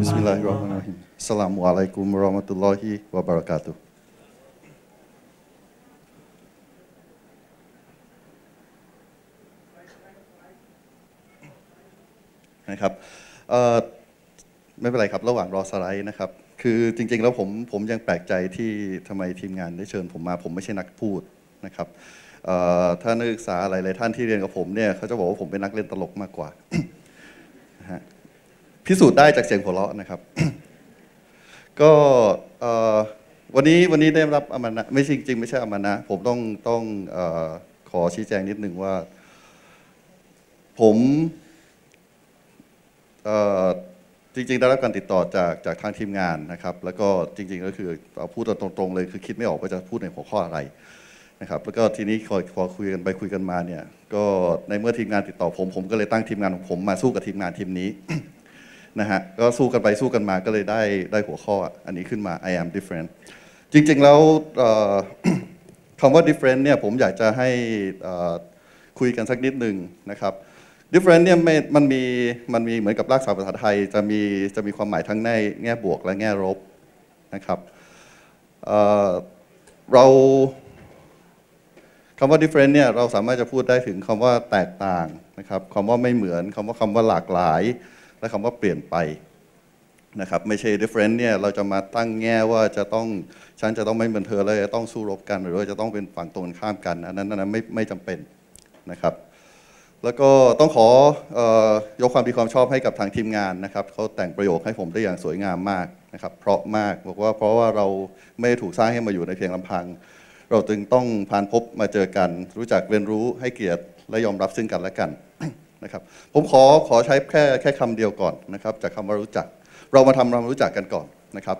Bismillahirrahmanirrahim. Assalamualaikum warahmatullahi wabarakatuh. นะครับไม่เป็นไรครับระหว่างรอสไลด์นะครับคือจริงๆแล้วผมยังแปลกใจที่ทำไมทีมงานได้เชิญผมมาผมไม่ใช่นักพูดนะครับถ้านักศึกษาหลายๆท่านที่เรียนกับผมเนี่ยเขาจะบอกว่าผมเป็นนักเล่นตลกมากกว่าพิสูจน์ได้จากเสียงหัวเราะนะครับก็วันนี้ได้รับอมานะไม่จริงๆไม่ใช่อมานะผมต้องขอชี้แจงนิดนึงว่าผมจริงๆได้รับการติดต่อจากทางทีมงานนะครับแล้วก็จริงๆก็คือเอาพูดตรงๆเลยคือคิดไม่ออกว่าจะพูดในหัวข้ออะไรนะครับแล้วก็ทีนี้พอคุยกันไปคุยกันมาเนี่ยก็ในเมื่อทีมงานติดต่อผมก็เลยตั้งทีมงานของผมมาสู้กับทีมงานทีมนี้นะฮะก็สู้กันไปสู้กันมาก็เลยได้หัวข้ออันนี้ขึ้นมา I am different จริงๆแล้วคำว่า different เนี่ยผมอยากจะให้คุยกันสักนิดหนึ่งนะครับ different เนี่ยมันมีเหมือนกับรากศัพท์ภาษาไทยจะมีความหมายทั้งในแง่บวกและแง่ลบนะครับเราคำว่า different เนี่ยเราสามารถจะพูดได้ถึงคำว่าแตกต่างนะครับคำว่าไม่เหมือนคำว่าหลากหลายและคำว่าเปลี่ยนไปนะครับไม่ใช่ different เนี่ยเราจะมาตั้งแง่ว่าฉันจะต้องไม่เหมือนเธอเลยจะต้องสู้รบกันหรือว่าจะต้องเป็นฝั่งตรงข้ามกันอันนั้นไม่จำเป็นนะครับแล้วก็ต้องยกความดีความชอบให้กับทางทีมงานนะครับเขาแต่งประโยคให้ผมได้อย่างสวยงามมากนะครับเพราะมากบอกว่าเพราะว่าเราไม่ถูกสร้างให้มาอยู่ในเพียงลำพังเราจึงต้องผ่านพบมาเจอกันรู้จักเรียนรู้ให้เกียรติและยอมรับซึ่งกันและกันนะครับผมขอใช้แค่คำเดียวก่อนนะครับจากคำว่ารู้จักเรามาทำความรู้จักกันก่อนนะครับ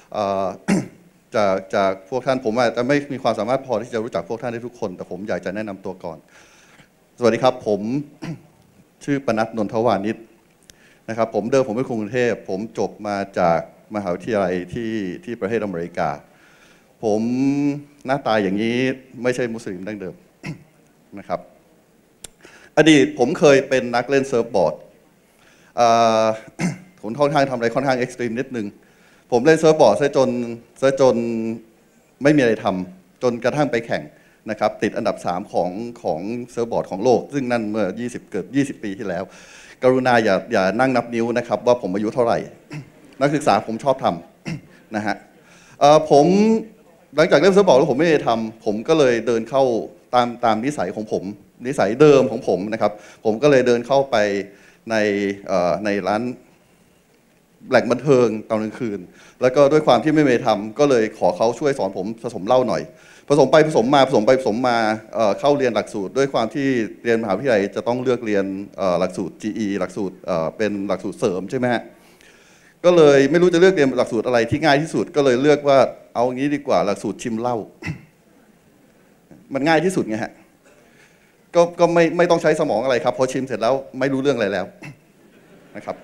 จากพวกท่านผมอาจจะไม่มีความสามารถพอที่จะรู้จักพวกท่านได้ทุกคนแต่ผมอยากจะแนะนำตัวก่อนสวัสดีครับผมชื่อปนัส นนทวานิชนะครับผมเป็นคนกรุงเทพผมจบมาจากมหาวิทยาลัยที่ประเทศอเมริกาผมหน้าตาอย่างนี้ไม่ใช่มุสลิมดั้งเดิมนะครับอดีตผมเคยเป็นนักเล่นเซิร์ฟบอร์ดผมค่อนข้างทำอะไรค่อนข้างเอ็กซ์ตรีมนิดนึงผมเล่นเซิร์ฟบอร์ดซะจนไม่มีอะไรทำจนกระทั่งไปแข่งนะครับติดอันดับ3ของเซิร์ฟบอร์ดของโลกซึ่งนั่นเมื่อเกือบ20 ปีที่แล้วกรุณาอย่านั่งนับนิ้วนะครับว่าผมอายุเท่าไหร่นักศึกษาผมชอบทำนะฮะผมหลังจากเล่นเซิร์ฟบอร์ดแล้วผมไม่ได้ทำผมก็เลยเดินเข้าตามนิสัยของผมนิสัยเดิมของผมนะครับผมก็เลยเดินเข้าไปในร้านแหล่งบันเทิงตอนกลางคืนแล้วก็ด้วยความที่ไม่ได้ทำก็เลยขอเขาช่วยสอนผมผสมเหล้าหน่อยผสมไปผสมมาเข้าเรียนหลักสูตรด้วยความที่เรียนมหาวิทยาลัยจะต้องเลือกเรียนหลักสูตร GE หลักสูตรเป็นหลักสูตรเสริมใช่ไหมฮะก็เลยไม่รู้จะเลือกเรียนหลักสูตรอะไรที่ง่ายที่สุดก็เลยเลือกว่าเอางี้ดีกว่าหลักสูตรชิมเหล้ามันง่ายที่สุดไงฮะก็ไม่ต้องใช้สมองอะไรครับพอชิมเสร็จแล้วไม่รู้เรื่องอะไรแล้วนะครับ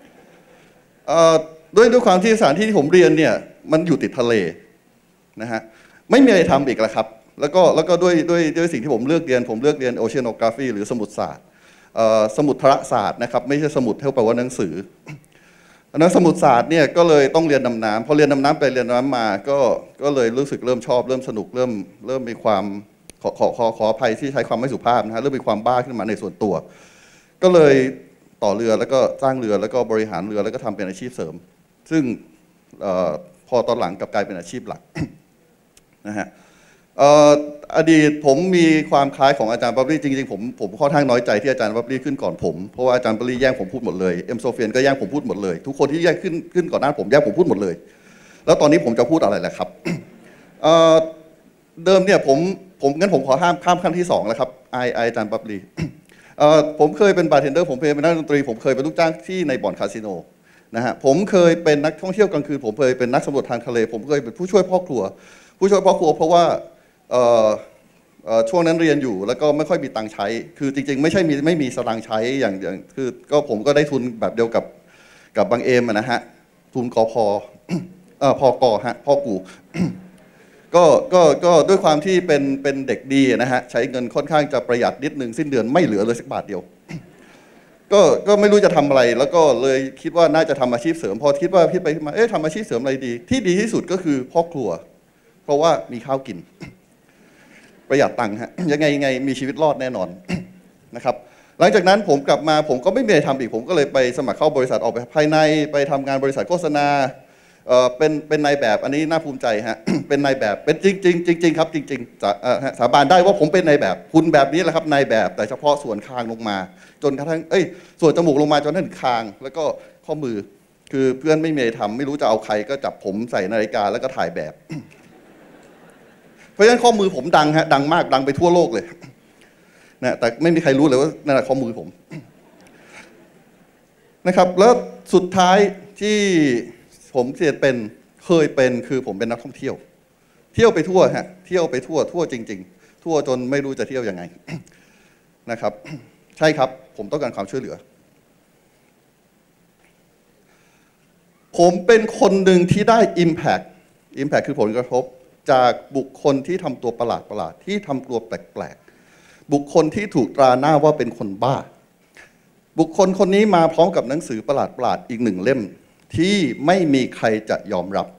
ด้วยความที่สถานที่ที่ผมเรียนเนี่ยมันอยู่ติดทะเลนะฮะไม่มีอะไรทำอีกแล้วครับแล้วก็ด้วยสิ่งที่ผมเลือกเรียนโอเชียนโอกราฟีหรือสมุทรศาสตร์สมุทรศาสตร์นะครับไม่ใช่สมุดเท่าแปลว่าหนังสือนักสมุทรศาสตร์เนี่ยก็เลยต้องเรียนดำน้ำพอเรียนดำน้ำไปเรียนดำน้ำมาก็เลยรู้สึกเริ่มชอบเริ่มสนุกเริ่มมีความขออภัยที่ใช้ความไม่สุภาพนะฮะเริ่มมีความบ้าขึ้นมาในส่วนตัวก็เลยต่อเรือแล้วก็สร้างเรือแล้วก็บริหารเรือแล้วก็ทำเป็นอาชีพเสริมซึ่งพอตอนหลังกลับกลายเป็นอาชีพหลักนะฮะอดีตผมมีความคล้ายของอาจารย์บับลี่จริงๆผมค่อนข้างน้อยใจที่อาจารย์บับลี่ขึ้นก่อนผมเพราะว่าอาจารย์บับลี่แย่งผมพูดหมดเลยเอ็มโซเฟียนก็แย่งผมพูดหมดเลยทุกคนที่แย่งขึ้นก่อนหน้าผมแย่งผมพูดหมดเลยแล้วตอนนี้ผมจะพูดอะไรล่ะครับเดิมเนี่ยผมขอข้ามขั้นที่2แล้วครับอาจารย์บับลี่ผมเคยเป็นบาร์เทนเดอร์ผมเคยเป็นนักดนตรีผมเคยเป็นลูกจ้างที่ในบ่อนคาสิโนนะฮะผมเคยเป็นนักท่องเที่ยวกลางคืนผมเคยเป็นนักสำรวจทางทะเลผมเคยเป็นผู้ช่วยพ่อครัวเพราะว่าช่วงนั้นเรียนอยู่แล้วก็ไม่ค่อยมีตังค์ใช้คือจริงๆไม่มีสตางค์ใช้อย่างคือก็ผมก็ได้ทุนแบบเดียวกับบางเอมนะฮะทุนกพพกฮะพ่อกูก็ด้วยความที่เป็นเด็กดีนะฮะใช้เงินค่อนข้างจะประหยัดนิดนึงสิ้นเดือนไม่เหลือเลยสักบาทเดียวก็ไม่รู้จะทำอะไรแล้วก็เลยคิดว่าน่าจะทำอาชีพเสริมพอคิดว่าคิดไปคิดมาทำอาชีพเสริมอะไรดีที่ดีที่สุดก็คือพ่อครัวเพราะว่ามีข้าวกินประหยัดตังค์ฮะยังไงมีชีวิตรอดแน่นอนนะครับหลังจากนั้นผมกลับมาผมก็ไม่มีอะไรทำอีกผมก็เลยไปสมัครเข้าบริษัทออกไปภายในไปทำงานบริษัทโฆษณาเป็นนายแบบอันนี้น่าภูมิใจฮะ เป็นนายแบบเป็นจริงครับจริงๆสาบานได้ว่าผมเป็นนายแบบคุณแบบนี้แหละครับนายแบบแต่เฉพาะส่วนคางลงมาจนกระทั่งส่วนจมูกลงมาจนถึงคางแล้วก็ข้อมือคือเพื่อนไม่มีอะไรทำไม่รู้จะเอาใครก็จับผมใส่นาฬิกาแล้วก็ถ่ายแบบ เพราะฉะนั้นข้อมือผมดังฮะดังมากดังไปทั่วโลกเลยนะแต่ไม่มีใครรู้เลยว่านั่นแหละข้อมือผมนะครับแล้วสุดท้ายที่ผมเคยเป็นคือผมเป็นนักท่องเที่ยวเที่ยวไปทั่วฮะเที่ยวไปทั่วจริงๆทั่วจนไม่รู้จะเที่ยวยังไง นะครับใช่ครับผมต้องการความช่วยเหลือผมเป็นคนหนึ่งที่ได้ Impact คือผลกระทบจากบุคคลที่ทำตัวประหลาดที่ทำตัวแปลกๆบุคคลที่ถูกตราหน้าว่าเป็นคนบ้าบุคคลคนนี้มาพร้อมกับหนังสือประหลาดอีก1 เล่มที่ไม่มีใครจะยอมรับ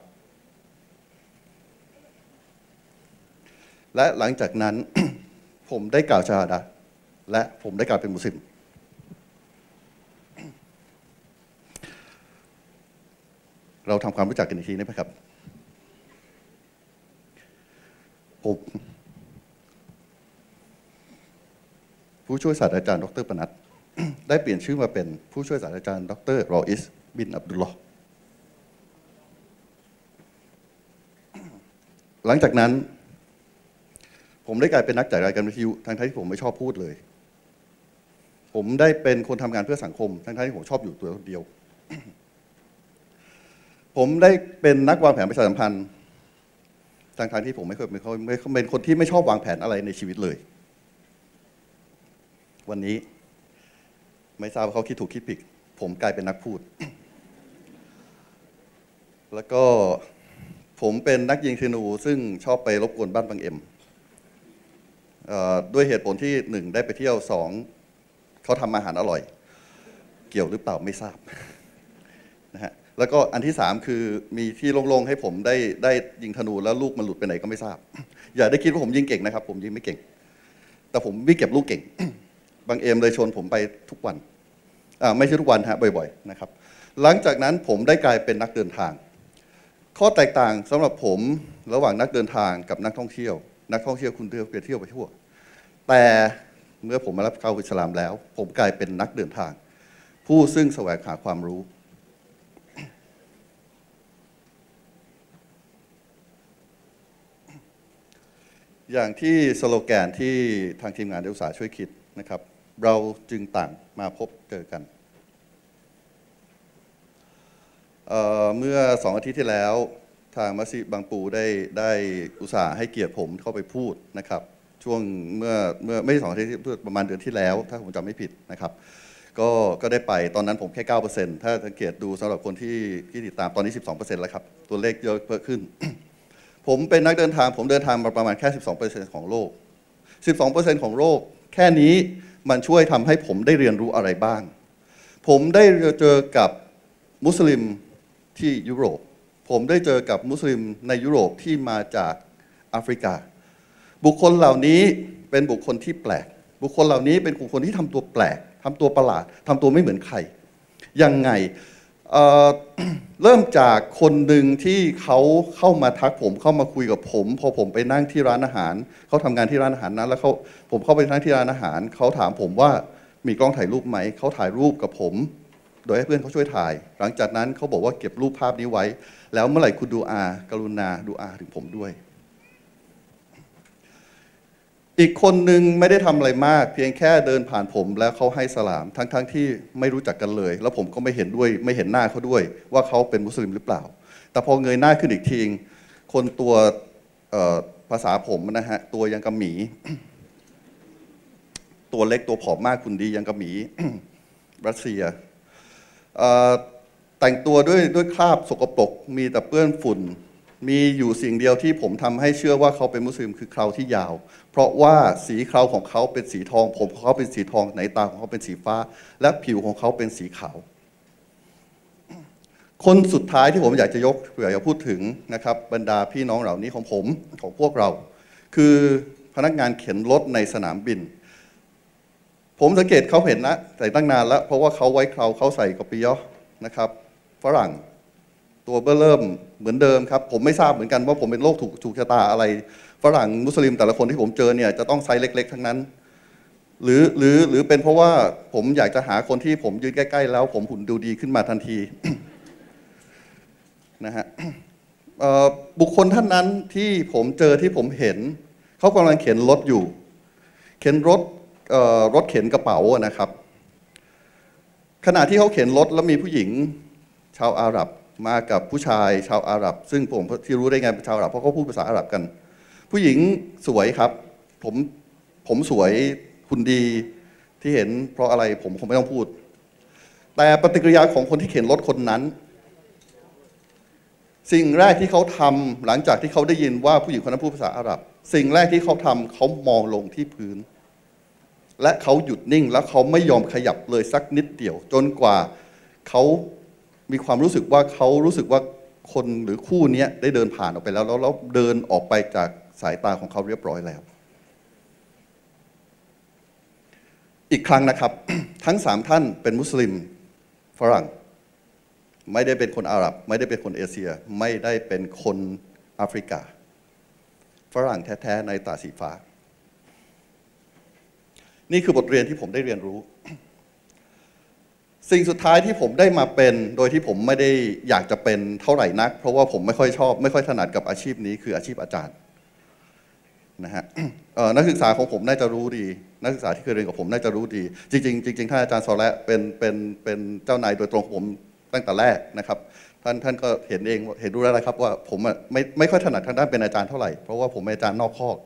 และหลังจากนั้น ผมได้กล่าวชาฮาดะห์และผมได้กลายเป็นมุสลิมเราทำความรู้จักกันอีกทีได้ไหมครับผมผู้ช่วยศาสตราจารย์ดร.ปนัสได้เปลี่ยนชื่อมาเป็นผู้ช่วยศาสตราจารย์ดร.รออิสบินอับดุลลอฮ์หลังจากนั้นผมได้กลายเป็นนักจัดรายการวิทยุทั้งที่ผมไม่ชอบพูดเลยผมได้เป็นคนทำงานเพื่อสังคมทั้งที่ผมชอบอยู่ตัวคนเดียว ผมได้เป็นนักวางแผนประชาสัมพันธ์ทั้งที่ผมไม่เคยเป็นคนที่ไม่ชอบวางแผนอะไรในชีวิตเลยวันนี้ไม่ทราบว่าเขาคิดถูกคิดผิดผมกลายเป็นนักพูด แล้วก็ผมเป็นนักยิงธนูซึ่งชอบไปรบกวนบ้านบางเอ็มด้วยเหตุผลที่1ได้ไปเที่ยว2เขาทำอาหารอร่อยเกี่ยวหรือเปล่าไม่ทราบนะฮะแล้วก็อันที่3คือมีที่โล่งๆให้ผมได้ยิงธนูแล้วลูกมันหลุดไปไหนก็ไม่ทราบอย่าได้คิดว่าผมยิงเก่งนะครับผมยิงไม่เก่งแต่ผมวิ่งเก็บลูกเก่ง บางเอ็มเลยชวนผมไปทุกวันไม่ใช่ทุกวันฮะบ่อยๆนะครับหลังจากนั้นผมได้กลายเป็นนักเดินทางข้อแตกต่างสำหรับผมระหว่างนักเดินทางกับนักท่องเที่ยวคุณเที่ยวไปทั่วแต่เมื่อผมมารับเข้าอิสลามแล้วผมกลายเป็นนักเดินทางผู้ซึ่งแสวงหาความรู้อย่างที่สโลแกนที่ทางทีมงานได้อุตสาห์ช่วยคิดนะครับเราจึงต่างมาพบเจอกันเมื่อ2 อาทิตย์ที่แล้วทางมัสยิดบางปูได้อุตส่าห์ให้เกียรติผมเข้าไปพูดนะครับช่วงเมื่อไม่ใช่2 อาทิตย์ประมาณเดือนที่แล้วถ้าผมจำไม่ผิดนะครับก็ได้ไปตอนนั้นผมแค่ 9% ถ้าสังเกตดูสำหรับคนที่ติดตามตอนนี้ 12% แล้วครับตัวเลขเยอะเพิ่มขึ้น ผมเป็นนักเดินทางผมเดินทางมาประมาณแค่ 12% ของโลก 12% ของโลกแค่นี้มันช่วยทำให้ผมได้เรียนรู้อะไรบ้างผมได้เจอกับมุสลิมที่ยุโรปผมได้เจอกับมุสลิมในยุโรปที่มาจากแอฟริกาบุคคลเหล่านี้เป็นบุคคลที่แปลกบุคคลเหล่านี้เป็นบุคคลที่ทำตัวแปลกทำตัวประหลาดทำตัวไม่เหมือนใครยังไงเริ่มจากคนหนึ่งที่เขาเข้ามาทักผมเข้ามาคุยกับผมพอผมไปนั่งที่ร้านอาหารเขาทำงานที่ร้านอาหารนั้นแล้วผมเข้าไปนั่งที่ร้านอาหารเขาถามผมว่ามีกล้องถ่ายรูปไหมเขาถ่ายรูปกับผมโดยให้เพื่อนเขาช่วยถ่ายหลังจากนั้นเขาบอกว่าเก็บรูปภาพนี้ไว้แล้วเมื่อไหร่คุณดูอากรุณาดูอาถึงผมด้วยอีกคนหนึ่งไม่ได้ทำอะไรมากเพียงแค่เดินผ่านผมแล้วเขาให้สลามทั้งที่ไม่รู้จักกันเลยแล้วผมก็ไม่เห็นหน้าเขาด้วยว่าเขาเป็นมุสลิมหรือเปล่าแต่พอเงยหน้าขึ้นอีกทีคนตัวภาษาผมนะฮะตัวยังกระหมี ตัวเล็กตัวผอมมากคุณดียังกระหมี รัสเซียแต่งตัวด้วยคราบสกปรกมีแต่เปื้อนฝุ่นมีอยู่สิ่งเดียวที่ผมทำให้เชื่อว่าเขาเป็นมุสลิมคือเคราที่ยาวเพราะว่าสีเคราของเขาเป็นสีทองผมของเขาเป็นสีทองในตาของเขาเป็นสีฟ้าและผิวของเขาเป็นสีขาวคนสุดท้ายที่ผมอยากจะพูดถึงนะครับบรรดาพี่น้องเหล่านี้ของผมของพวกเราคือพนักงานเข็นรถในสนามบินผมสังเกตเขาเห็นนะใส่ตั้งนานแล้วเพราะว่าเขาไว้เคราเขาใส่กอปิยะนะครับฝรั่งตัวเบ้อเริ่มเหมือนเดิมครับผมไม่ทราบเหมือนกันว่าผมเป็นโรคถูกชะตาอะไรฝรั่งมุสลิมแต่ละคนที่ผมเจอเนี่ยจะต้องไซส์เล็กๆทั้งนั้นหรือเป็นเพราะว่าผมอยากจะหาคนที่ผมยืนใกล้ๆแล้วผมหุ่นดูดีขึ้นมาทันทีนะฮะบุคคลท่านนั้นที่ผมเจอที่ผมเห็นเขากำลังเข็นรถอยู่เข็นรถเข็นกระเป๋านะครับขณะที่เขาเข็นรถแล้วมีผู้หญิงชาวอาหรับมากับผู้ชายชาวอาหรับซึ่งผมที่รู้ได้ไงเป็นชาวอาหรับเพราะเขาพูดภาษาอาหรับกันผู้หญิงสวยครับผมสวยหุ่นดีที่เห็นเพราะอะไรผมคงไม่ต้องพูดแต่ปฏิกิริยาของคนที่เข็นรถคนนั้นสิ่งแรกที่เขาทำหลังจากที่เขาได้ยินว่าผู้หญิงคนนั้นพูดภาษาอาหรับสิ่งแรกที่เขาทำเขามองลงที่พื้นและเขาหยุดนิ่งแล้วเขาไม่ยอมขยับเลยสักนิดเดียวจนกว่าเขามีความรู้สึกว่าคนหรือคู่นี้ได้เดินผ่านออกไปแล้วเดินออกไปจากสายตาของเขาเรียบร้อยแล้วอีกครั้งนะครับ ทั้ง3ท่านเป็นมุสลิมฝรั่งไม่ได้เป็นคนอาหรับไม่ได้เป็นคนเอเชียไม่ได้เป็นคนแอฟริกาฝรั่งแท้ๆในตาสีฟ้านี่คือบทเรียนที่ผมได้เรียนรู้สิ่งสุดท้ายที่ผมได้มาเป็นโดยที่ผมไม่ได้อยากจะเป็นเท่าไหร่นักเพราะว่าผมไม่ค่อยถนัดกับอาชีพนี้คืออาชีพอาจารย์นะฮะนักศึกษาของผมน่าจะรู้ดีนักศึกษาที่เคยเรียนกับผมน่าจะรู้ดีจริงท่านอาจารย์ซอและเป็นเจ้านายโดยตรงของผมตั้งแต่แรกนะครับท่านก็เห็นรู้แล้วนะครับว่าผมไม่ค่อยถนัดทางด้านเป็นอาจารย์เท่าไหร่เพราะว่าผมเป็นอาจารย์นอกคอก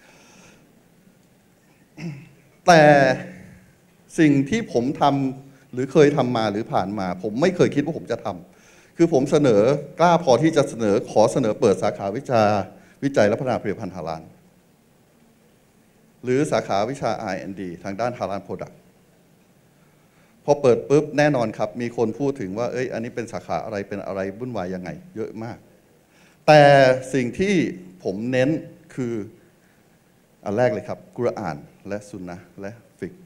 แต่สิ่งที่ผมทำหรือเคยทำมาหรือผ่านมาผมไม่เคยคิดว่าผมจะทำคือผมกล้าพอที่จะเสนอเปิดสาขาวิจัยและพัฒนาผลิตภัณฑ์ฮาลาลหรือสาขาวิชา R&D ทางด้านฮาลาลโปรดักต์พอเปิดปุ๊บแน่นอนครับมีคนพูดถึงว่าอันนี้เป็นสาขาอะไรเป็นอะไรวุ่นวายยังไงเยอะมากแต่สิ่งที่ผมเน้นคืออันแรกเลยครับกุรอานและซุนนะห์และฟิกห์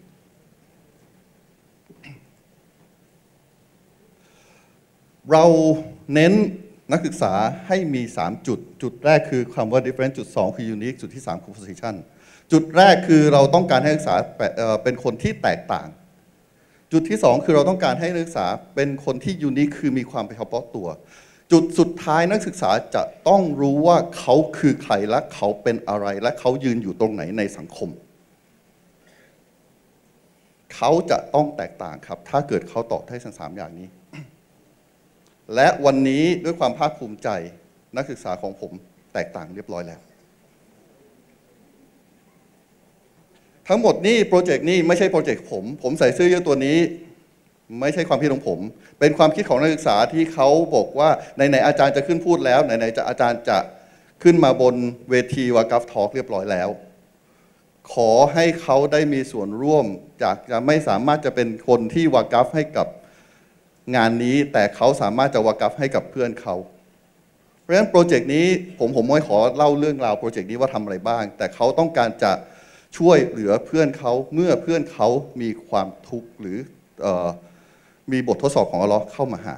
เราเน้นนักศึกษาให้มี3จุดแรกคือคำว่า different จุด2คือ unique จุดที่3คือ position จุดแรกคือเราต้องการให้นักศึกษาเป็นคนที่แตกต่างจุดที่2คือเราต้องการให้นักศึกษาเป็นคนที่ unique คือมีความเป็นเฉพาะตัวจุดสุดท้ายนักศึกษาจะต้องรู้ว่าเขาคือใครและเขาเป็นอะไรและเขายืนอยู่ตรงไหนในสังคมเขาจะต้องแตกต่างครับถ้าเกิดเขาตอบได้ทั้ง3อย่างนี้และวันนี้ด้วยความภาคภูมิใจนักศึกษาของผมแตกต่างเรียบร้อยแล้วทั้งหมดนี่โปรเจกต์นี้ไม่ใช่โปรเจกต์ผมใส่เสื้อยืดตัวนี้ไม่ใช่ความคิดของผมเป็นความคิดของนักศึกษาที่เขาบอกว่าไหนๆอาจารย์จะขึ้นพูดแล้วไหนๆอาจารย์จะขึ้นมาบนเวทีวากัฟทอล์กเรียบร้อยแล้วขอให้เขาได้มีส่วนร่วมจากจะไม่สามารถจะเป็นคนที่วากัฟให้กับงานนี้แต่เขาสามารถจะวากัฟให้กับเพื่อนเขาเพราะฉะนั้นโปรเจกต์นี้ผมไม่ขอเล่าเรื่องราวโปรเจกต์นี้ว่าทำอะไรบ้างแต่เขาต้องการจะช่วยเหลือเพื่อนเขาเมื่อเพื่อนเขามีความทุกข์หรือมีบททดสอบของอัลเลาะห์เข้ามาหา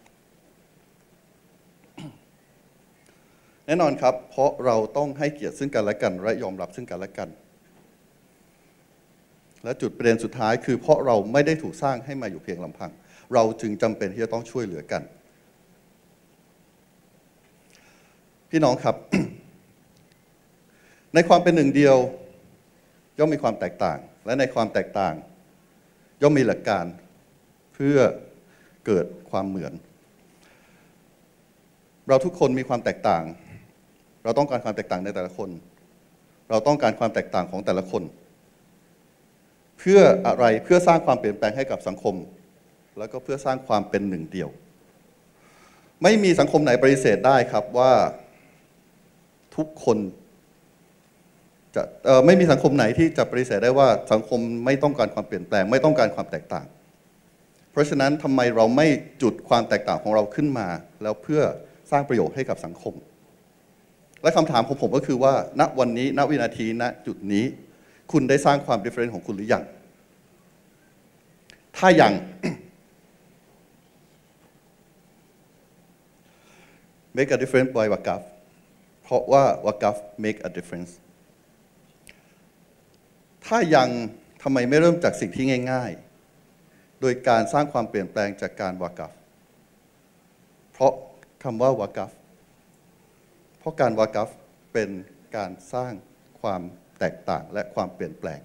แน่นอนครับเพราะเราต้องให้เกียรติซึ่งกันและกันและยอมรับซึ่งกันและกันและจุดประเด็นสุดท้ายคือเพราะเราไม่ได้ถูกสร้างให้มาอยู่เพียงลำพังเราจึงจำเป็นที่จะต้องช่วยเหลือกันพี่น้องครับ ในความเป็นหนึ่งเดียวย่อมมีความแตกต่างและในความแตกต่างย่อมมีหลักการเพื่อเกิดความเหมือนเราทุกคนมีความแตกต่างเราต้องการความแตกต่างในแต่ละคนเราต้องการความแตกต่างของแต่ละคนเพื่ออะไรเพื่อสร้างความเปลี่ยนแปลงให้กับสังคมแล้วก็เพื่อสร้างความเป็นหนึ่งเดียวไม่มีสังคมไหนปฏิเสธได้ครับว่าทุกคนจะไม่มีสังคมไหนที่จะปฏิเสธได้ว่าสังคมไม่ต้องการความเปลี่ยนแปลงไม่ต้องการความแตกต่างเพราะฉะนั้นทำไมเราไม่จุดความแตกต่างของเราขึ้นมาแล้วเพื่อสร้างประโยชน์ให้กับสังคมและคำถามของผมก็คือว่าณวันนี้ณวินาทีณจุดนี้คุณได้สร้างความ difference ของคุณหรือยังถ้ายัง make a difference by Waqaf เพราะว่า Waqaf make a difference ถ้ายังทำไมไม่เริ่มจากสิ่งที่ง่ายๆโดยการสร้างความเปลี่ยนแปลงจากการ Waqaf เพราะคำว่า Waqaf เพราะการ Waqaf เป็นการสร้างความแตกต่างและความเปลี่ยนแปลง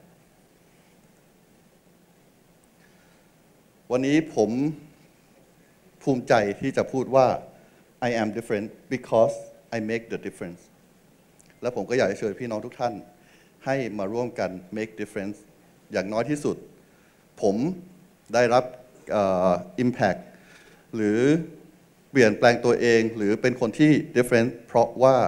วันนี้ผมภูมิใจที่จะพูดว่า I am different because I make the difference และผมก็อยากจะเชิญพี่น้องทุกท่านให้มาร่วมกัน make difference อย่างน้อยที่สุดผมได้รับimpact หรือเปลี่ยนแปลงตัวเองหรือเป็นคนที่ different เพราะว่า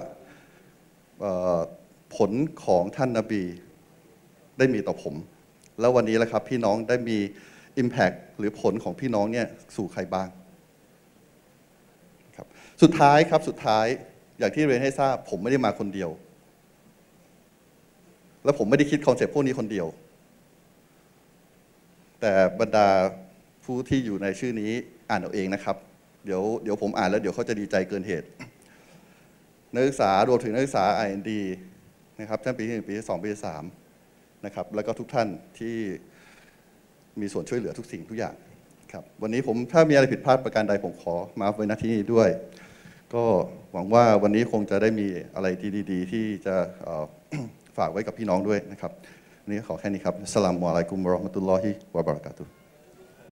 ผลของท่านนบีได้มีต่อผมแล้ววันนี้แหละครับพี่น้องได้มี impact หรือผลของพี่น้องเนี่ยสู่ใครบ้างครับสุดท้ายอย่างที่เรียนให้ทราบผมไม่ได้มาคนเดียวและผมไม่ได้คิดคอนเซ็ปต์พวกนี้คนเดียวแต่บรรดาผู้ที่อยู่ในชื่อนี้อ่านเอาเองนะครับเดี๋ยวผมอ่านแล้วเดี๋ยวเขาจะดีใจเกินเหตุนักศึกษารวมถึงนักศึกษา R&D นะครับชั้นปีที่1ปีที่2ปีที่3นะครับแล้วก็ทุกท่านที่มีส่วนช่วยเหลือทุกสิ่งทุกอย่างครับวันนี้ถ้ามีอะไรผิดพลาดประการใดผมขอมาไว้ณที่นี้ด้วยก็หวังว่าวันนี้คงจะได้มีอะไรดีๆที่จะฝากไว้กับพี่น้องด้วยนะครับวันนี้ขอแค่นี้ครับอัสสลามุอะลัยกุมวะเราะห์มะตุลลอฮิวะบะเราะกาตุฮ์